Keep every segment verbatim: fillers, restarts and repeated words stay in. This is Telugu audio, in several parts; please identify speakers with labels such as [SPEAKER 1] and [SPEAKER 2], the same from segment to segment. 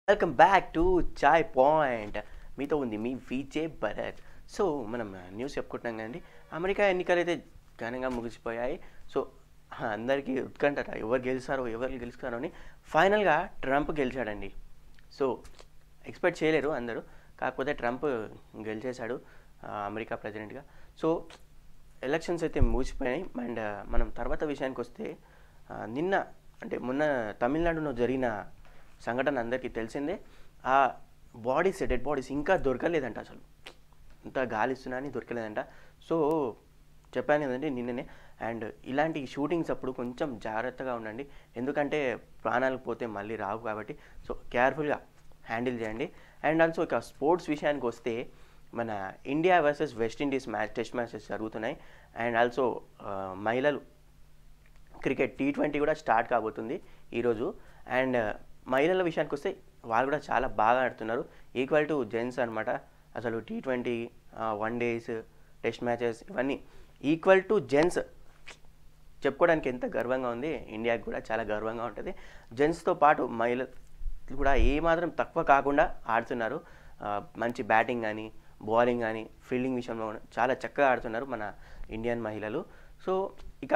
[SPEAKER 1] Welcome back to chai point. మీతో ఉంది మీ విజే భరత్. సో మనం న్యూస్ చెప్పుకుంటున్నాం కదండి. అమెరికా ఎన్నికలు అయితే ఘనంగా ముగిసిపోయాయి. సో అందరికీ ఉత్కంఠ ఎవరు గెలుస్తారో ఎవరు గెలుస్తారో అని. ఫైనల్గా ట్రంప్ గెలిచాడండి. సో ఎక్స్పెక్ట్ చేయలేరు అందరూ, కాకపోతే ట్రంప్ గెలిచేశాడు అమెరికా ప్రెసిడెంట్గా. సో ఎలక్షన్స్ అయితే ముగిసిపోయాయి. అండ్ మనం తర్వాత విషయానికి వస్తే, నిన్న అంటే మొన్న తమిళనాడులో జరిగిన సంఘటన అందరికీ తెలిసిందే. ఆ బాడీస్ డెడ్ బాడీస్ ఇంకా దొరకలేదంట, అసలు ఇంత గాలిస్తున్నా అని దొరకలేదంట. సో చెప్పాను కదండి నిన్ననే. అండ్ ఇలాంటి షూటింగ్స్ అప్పుడు కొంచెం జాగ్రత్తగా ఉండండి, ఎందుకంటే ప్రాణాలు పోతే మళ్ళీ రావు కాబట్టి. సో కేర్ఫుల్గా హ్యాండిల్ చేయండి. అండ్ ఆల్సో ఇక స్పోర్ట్స్ విషయానికి వస్తే, మన India versus West Indies match test matches జరుగుతున్నాయి. అండ్ ఆల్సో మహిళలు క్రికెట్ టీ ట్వంటీ కూడా స్టార్ట్ కాబోతుంది ఈరోజు. అండ్ మహిళల విషయానికి వస్తే వాళ్ళు కూడా చాలా బాగా ఆడుతున్నారు, ఈక్వల్ టు జెంట్స్ అనమాట. అసలు T twenty, one days, test matches ఇవన్నీ ఈక్వల్ టు జెంట్స్ చెప్పుకోవడానికి ఎంత గర్వంగా ఉంది. ఇండియాకి కూడా చాలా గర్వంగా ఉంటుంది. జెంట్స్తో పాటు మహిళలు కూడా ఏమాత్రం తక్కువ కాకుండా ఆడుతున్నారు. మంచి బ్యాటింగ్ కానీ బౌలింగ్ కానీ ఫీల్డింగ్ విషయంలో చాలా చక్కగా ఆడుతున్నారు మన ఇండియన్ మహిళలు. సో ఇక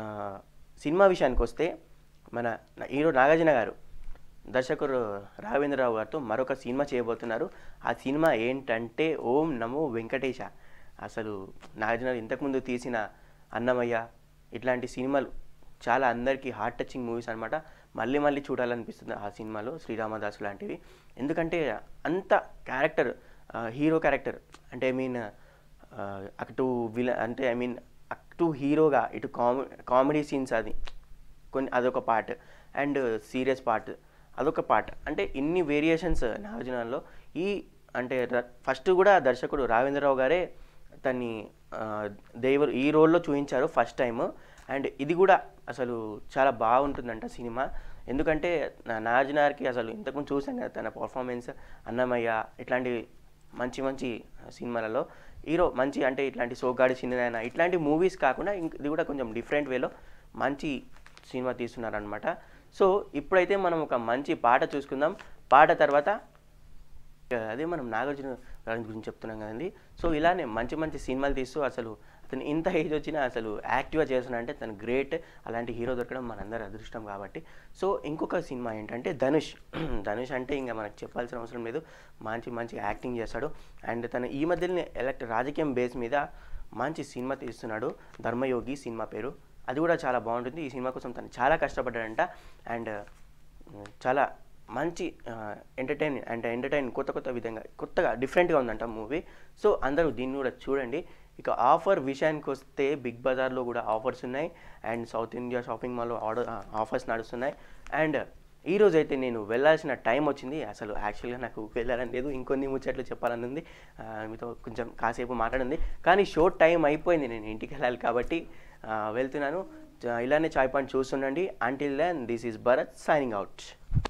[SPEAKER 1] సినిమా విషయానికి వస్తే, మన హీరో నాగార్జున గారు దర్శకుడు రాఘవేంద్రరావు గారితో మరొక సినిమా చేయబోతున్నారు. ఆ సినిమా ఏంటంటే ఓం నమో వెంకటేశ. అసలు నాగార్జున ఇంతకుముందు తీసిన అన్నమయ్య ఇట్లాంటి సినిమాలు చాలా అందరికీ హార్ట్ టచింగ్ మూవీస్ అనమాట. మళ్ళీ మళ్ళీ చూడాలనిపిస్తుంది ఆ సినిమాలో, శ్రీరామదాసు లాంటివి. ఎందుకంటే అంత క్యారెక్టర్, హీరో క్యారెక్టర్ అంటే ఐ మీన్ అటు విల అంటే ఐ మీన్ అటు హీరోగా ఇటు కామె కామెడీ సీన్స్ అది కొన్ని అదొక పార్ట్, అండ్ సీరియస్ పార్ట్ అదొక పార్ట్. అంటే ఇన్ని వేరియేషన్స్ నాగార్జునలో. ఈ అంటే ఫస్ట్ కూడా దర్శకుడు రాఘవేంద్రరావు గారే తన్ని దేవరు ఈ రోల్లో చూపించారు ఫస్ట్ టైము. అండ్ ఇది కూడా అసలు చాలా బాగుంటుందంట సినిమా. ఎందుకంటే నాగార్జున గారికి అసలు ఇంతకుముందు చూసాం కదా తన పర్ఫార్మెన్స్, అన్నమయ్య ఇట్లాంటి మంచి మంచి సినిమాలలో హీరో మంచి, అంటే ఇట్లాంటి సోగ్గాడి చిన్నదైనా ఇట్లాంటి మూవీస్ కాకుండా ఇంక ఇది కూడా కొంచెం డిఫరెంట్ వేలో మంచి సినిమా తీస్తున్నారనమాట. సో ఇప్పుడైతే మనం ఒక మంచి పాట చూసుకుందాం. పాట తర్వాత అదే మనం నాగార్జున గారి గురించి చెప్తున్నాం కదండి. సో ఇలానే మంచి మంచి సినిమాలు తీస్తూ అసలు అతను ఇంత ఏజ్ వచ్చినా అసలు యాక్టివ్గా చేస్తున్నా అంటే తను గ్రేట్. అలాంటి హీరో దొరకడం మనందరి అదృష్టం కాబట్టి. సో ఇంకొక సినిమా ఏంటంటే ధనుష్. ధనుష్ అంటే ఇంకా మనకు చెప్పాల్సిన అవసరం లేదు, మంచి మంచి యాక్టింగ్ చేస్తాడు. అండ్ తను ఈ మధ్యనే ఎలక్ట్ రాజకీయం బేస్ మీద మంచి సినిమా తీస్తున్నాడు, ధర్మయోగి సినిమా పేరు. అది కూడా చాలా బాగుంటుంది. ఈ సినిమా కోసం తను చాలా కష్టపడ్డాడంట. అండ్ చాలా మంచి ఎంటర్టైన్ అంటే ఎంటర్టైన్ కొత్త కొత్త విధంగా కొత్తగా డిఫరెంట్గా ఉందంట మూవీ. సో అందరూ దీన్ని కూడా చూడండి. ఇక ఆఫర్ విషయానికి వస్తే, బిగ్ బజార్లో కూడా ఆఫర్స్ ఉన్నాయి. అండ్ సౌత్ ఇండియా షాపింగ్ మాల్లో ఆర్డర్ ఆఫర్స్ నడుస్తున్నాయి. అండ్ ఈరోజు అయితే నేను వెళ్ళాల్సిన టైం వచ్చింది. అసలు యాక్చువల్గా నాకు వెళ్ళాలని లేదు, ఇంకొన్ని ముచ్చట్లు చెప్పాలని ఉంది, మీతో కొంచెం కాసేపు మాట్లాడింది. కానీ షో టైం అయిపోయింది, నేను ఇంటికి వెళ్ళాలి కాబట్టి వెళ్తున్నాను. ఇలానే చాయ్ పాయింట్ చూస్తుండండి. Until then this is Bharat signing out.